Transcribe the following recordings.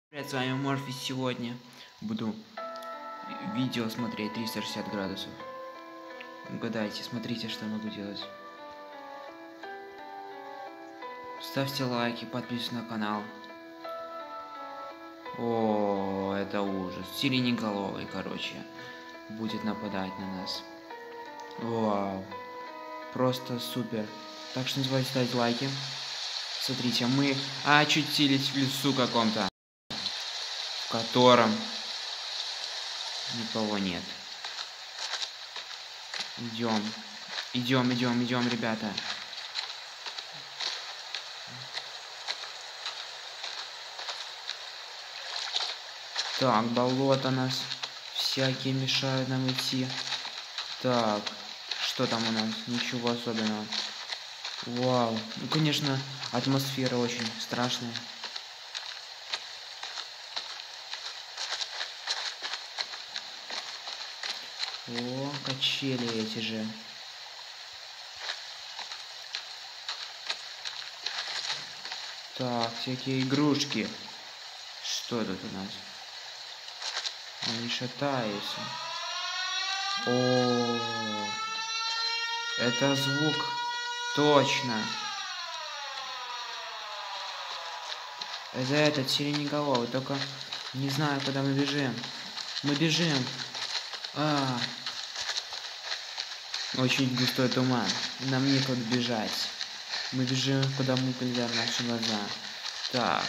Привет, с вами Морфи. Сегодня буду видео смотреть 360 градусов. Угадайте, смотрите, что могу делать. Ставьте лайки, подписывайтесь на канал. О, это ужас. Сиреноголовый, короче, будет нападать на нас. Вау. Просто супер. Так что не забывайте ставить лайки. Смотрите, мы очутились в лесу каком-то, в котором никого нет. Идем, ребята. Так, болото нас всякие мешают нам идти. Так, что там у нас? Ничего особенного. Вау. Ну, конечно, атмосфера очень страшная. О, качели эти же. Так, всякие игрушки. Что тут у нас? Они шатаются. О, это звук. Точно. Это этот сиреноголовый. Только не знаю, куда мы бежим. Мы бежим. Очень густой туман. Нам некуда бежать. Мы бежим, куда мы глядят наши глаза. Так.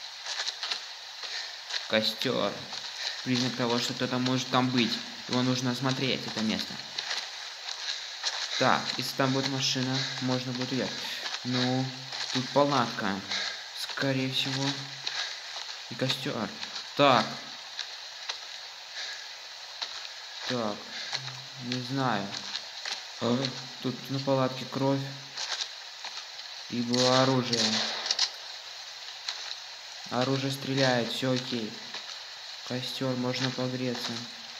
Костер. Признак того, что кто-то может там быть. Его нужно осмотреть, это место. Так, если там будет машина, можно будет уехать. Ну, тут палатка. Скорее всего. И костер. Так. Так. Не знаю. Тут на палатке кровь. И было оружие. Оружие стреляет, все окей. Костер, можно погреться.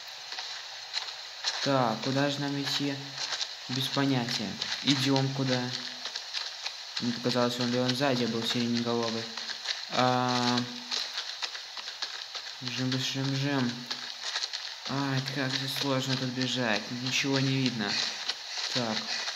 Так, куда же нам идти? Без понятия. Идем куда? Мне показалось, он сзади был сиреноголовый. Бежим. Ай, как же сложно тут бежать. Ничего не видно. Так.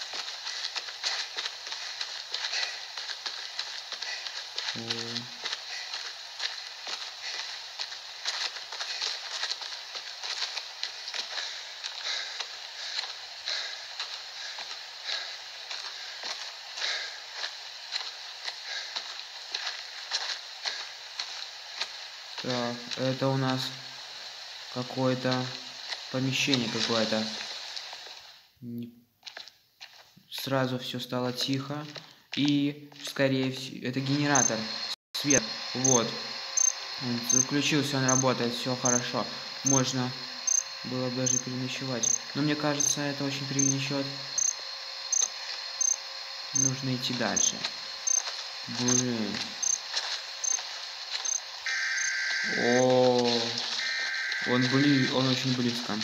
Так, это у нас какое-то помещение какое-то. Сразу все стало тихо. И, скорее всего, это генератор. Свет. Вот. Он заключился, он работает, все хорошо. Можно было бы даже переночевать. Но мне кажется, это очень перенесет. Нужно идти дальше. Блин. О, он очень близко.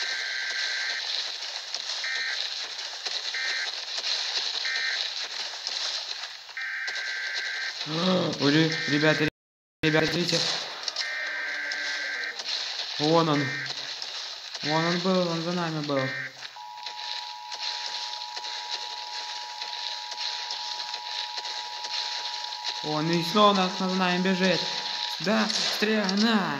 Ребята, видите? Вон он был, он за нами был. Он и снова за нами бежит. Да, стреляй, на!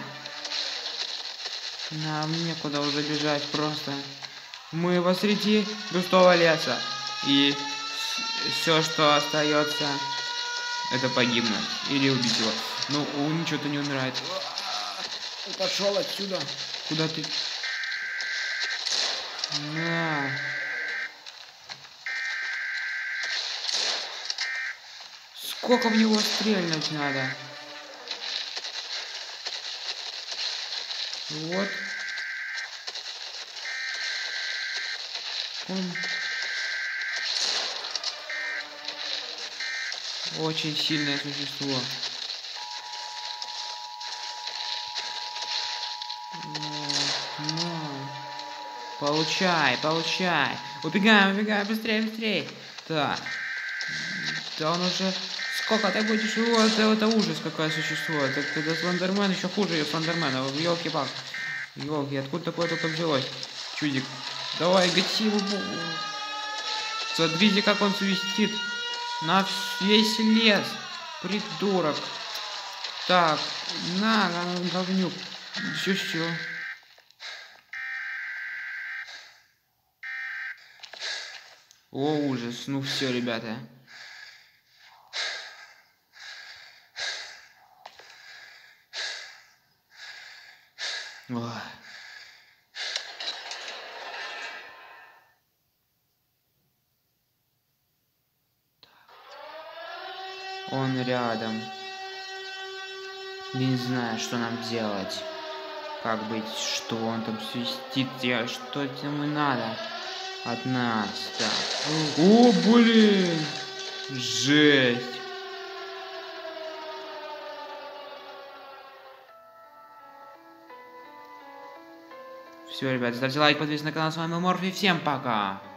Нам некуда уже бежать просто. Мы посреди густого леса. И все, что остается, это погибнуть или убить его. Но он что-то не умирает. Пошел отсюда. Куда ты? На. Сколько в него стрельнуть надо? Вот. Он очень сильное существо. Получай. Убегаем, быстрее. Так. Да он уже Сколько ты будешь? Это ужас какое существо. Это Слендермен еще хуже Слендермена. Елки-палки. Елки, откуда такое только взялось? Чудик. Давай, гаси его. Смотрите, как он свистит. На весь лес. Придурок. Так, на, говнюк. Все. О, ужас. Ну все, ребята. Ой. Он рядом. Не знаю, что нам делать. Как быть, что он там свистит? Что ему и надо от нас? Так. О, блин! Жесть! Все, ребят, ставьте лайк, подписывайтесь на канал. С вами Морфи. Всем пока!